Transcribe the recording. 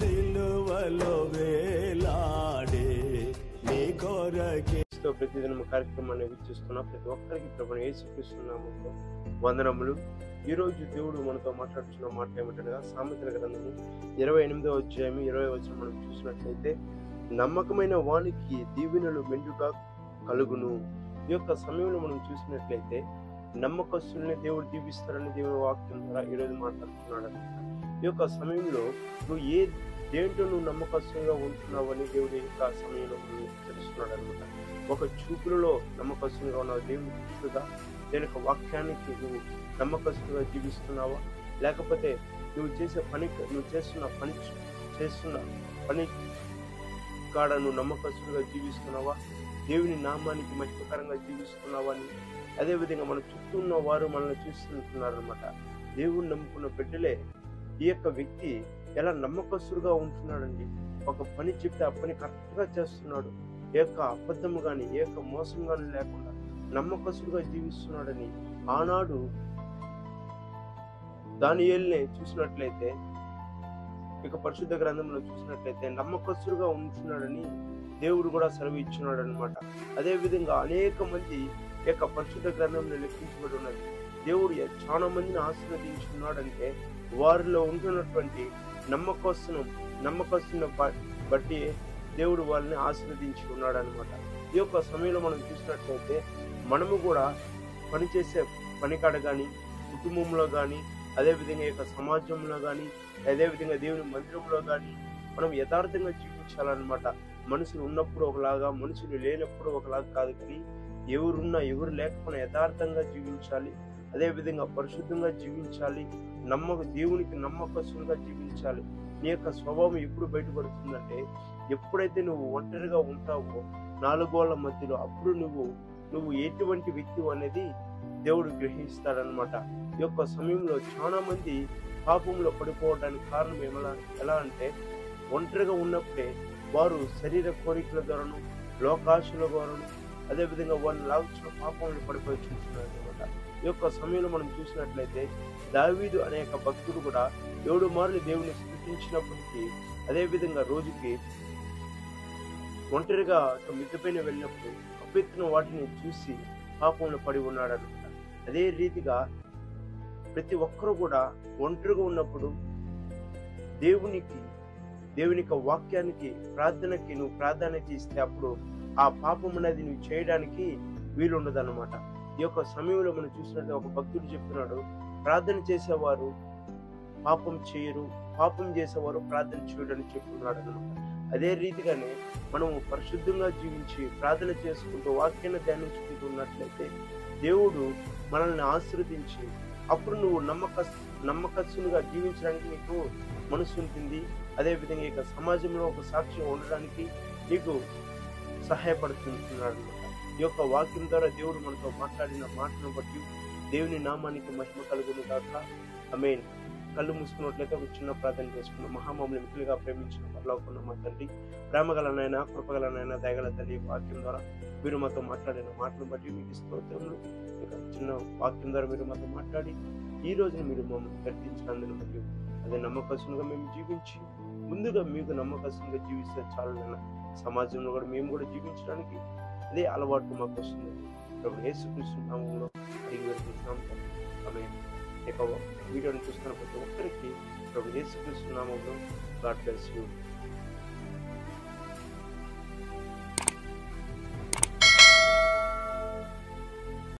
సిలువలో వేలాడే నీ కొరకే. ప్రతిదినం కార్యక్రమాన్ని వీక్షిస్తున్న ప్రతి ఒక్కరికి ప్రభువైన యేసుక్రీస్తు నామములో వందనములు. ఈ రోజు దేవుడు మనతో మాట్లాడుతున్న మాట ఏమిటనగా సామెతల గ్రంథము 28వ అధ్యాయం 20వ వచనం మనం చూసినట్లయితే, నమ్మకమైన వానికి దీవెనలు మెండుగా కలుగును. ఈ యొక్క సమయంలో మనం చూసినట్లయితే నమ్మకస్తుల్ని దేవుడు దీవిస్తారని దేవుని వాక్యం ద్వారా ఈరోజు మాట్లాడుతున్నాడు అనమాట. ఈ యొక్క సమయంలో నువ్వు దేంట్లో నువ్వు నమ్మకస్తులుగా ఉంటున్నావని దేవుడి యొక్క సమయంలో తెలుస్తున్నాడు అనమాట. ఒక చూపులలో నమ్మకస్తులుగా ఉన్నావు దేవుని దృష్టిగా, దేని యొక్క వాక్యానికి నువ్వు నమ్మకస్తులుగా జీవిస్తున్నావా, లేకపోతే నువ్వు చేస్తున్న పని కాడ నువ్వు నమ్మకస్తులుగా జీవిస్తున్నావా, దేవుని నామానికి మహిమకరంగా జీవిస్తున్నావా అని. అదేవిధంగా మన చుట్టూ ఉన్న వారు మనల్ని చూస్తుంటున్నారు అనమాట. దేవుని నమ్ముకున్న బిడ్డలే ఈ యొక్క వ్యక్తి ఎలా నమ్మకస్తులుగా ఉంటున్నాడండి. ఒక పని చెప్తే ఆ పని కరెక్ట్గా చేస్తున్నాడు, ఏ యొక్క అబద్ధము కానీ ఏ యొక్క మోసం కానీ లేకుండా నమ్మకస్తులుగా జీవిస్తున్నాడని ఆనాడు దానియేలుని చూసినట్లయితే, ఇక పరిశుద్ధ గ్రంథంలో చూసినట్లయితే నమ్మకస్తులుగా ఉంటున్నాడని దేవుడు కూడా సెలవు ఇచ్చున్నాడు అనమాట. అదే విధంగా అనేక మంది యొక్క పరిశుద్ధ గ్రంథంలో లెక్కించబడి ఉన్నది. దేవుడు చాలా మందిని ఆశీర్వదించున్నాడంటే వారిలో ఉంటున్నటువంటి నమ్మకస్తుని బట్టి దేవుడు వాళ్ళని ఆశీర్వదించి ఉన్నాడు అనమాట. ఈ యొక్క సమయంలో మనం చూసినట్లయితే మనము కూడా పనిచేసే పనికాడ కానీ, కుటుంబంలో కానీ, అదేవిధంగా యొక్క సమాజంలో కానీ, అదేవిధంగా దేవుని మందిరంలో కానీ మనం యథార్థంగా జీవించాలన్నమాట. మనుషులు ఉన్నప్పుడు ఒకలాగా, మనుషులు లేనప్పుడు ఒకలాగా కాదు, కానీ ఎవరున్నా ఎవరు లేకపోయినా యథార్థంగా జీవించాలి. అదేవిధంగా పరిశుద్ధంగా జీవించాలి. దేవునికి నమ్మకస్తులుగా జీవించాలి. నీ యొక్క స్వభావం ఎప్పుడు బయటపడుతుందంటే, ఎప్పుడైతే నువ్వు ఒంటరిగా ఉంటావో నాలుగోళ్ల మధ్యలో, అప్పుడు నువ్వు ఎటువంటి వ్యక్తి అనేది దేవుడు గ్రహిస్తాడనమాట. ఈ యొక్క సమయంలో చాలా మంది పాపంలో పడిపోవడానికి కారణం ఎలా అంటే, ఒంటరిగా ఉన్నప్పుడే వారు శరీర కోరికల ద్వారాను, లోకాశల ద్వారాను, అదేవిధంగా వారిని లాగుచిన పాపంలో పడిపోయి చూస్తున్నారు అనమాట. ఈ యొక్క సమయంలో మనం చూసినట్లయితే దావీదు అనే భక్తుడు కూడా 7 మార్లు దేవుని స్తుతించినప్పటికీ, అదేవిధంగా రోజుకి ఒంటరిగా మిద్దెపైన వెళ్ళినప్పుడు అపెత్తున వాటిని చూసి పాపంలో పడి ఉన్నాడు అనమాట. అదే రీతిగా ప్రతి ఒక్కరూ కూడా ఒంటరిగా ఉన్నప్పుడు దేవుని వాక్యానికి, ప్రార్థనకి నువ్వు ప్రాధాన్యత ఇస్తే అప్పుడు ఆ పాపం అనేది నువ్వు చేయడానికి వీలుండదు అనమాట. ఈ యొక్క సమయంలో మనం చూసినట్టు ఒక భక్తుడు చెప్తున్నాడు, ప్రార్థన చేసేవారు పాపం చేయరు, పాపం చేసేవారు ప్రార్థన చేయడని చెప్తున్నాడు అనమాట. అదే రీతిగానే మనము పరిశుద్ధంగా జీవించి ప్రార్థన చేసుకుంటూ వాక్యాన్ని ధ్యానించుకుంటూ ఉన్నట్లయితే దేవుడు మనల్ని ఆశీర్వదించి అప్పుడు నువ్వు నమ్మకస్తునిగా జీవించడానికి నీకు మనసు ఉంటుంది. అదేవిధంగా ఇక సమాజంలో ఒక సాక్ష్యం ఉండడానికి నీకు సహాయపడుతున్నాడు అనమాట. ఈ యొక్క వాక్యం ద్వారా దేవుడు మనతో మాట్లాడిన మాటను బట్టి దేవుని నామానికి మహిమ కలుగును గాక. ఆమేన్. కళ్ళు మూసుకున్నట్లయితే ఒక చిన్న ప్రార్థన చేసుకున్నాం. మహామమ్మల్ని మిక్కులుగా ప్రేమించిన పరలోకమున్న మా తండ్రి, ప్రేమగలనైనా కృపగలనైనా దయగల తల్లి, వాక్యం ద్వారా మీరు మాతో మాట్లాడిన మాటను బట్టి మీకు స్తోత్రములు. ఇక చిన్న వాక్యం ద్వారా మీరు మాతో మాట్లాడి ఈ రోజున మీరు మమ్మల్ని గర్తించినందుకు బట్టి, అదే నమ్మకస్తునిగా మేము జీవించి ముందుగా మీకు నమ్మకస్తునిగా జీవిస్తే చాలు. సమాజంలో కూడా మేము కూడా జీవించడానికి అదే అలవాటు మాకు వస్తుంది. ప్రభు యేసుక్రీస్తు నామములో అడిగి వేడుకుంటున్నాం. ఆమేన్. ఇక వీడియోని చూస్తున్న ప్రతి ఒక్కరికి ప్రభు యేసుక్రీస్తు నామములో గాడ్ బ్లెస్ యు.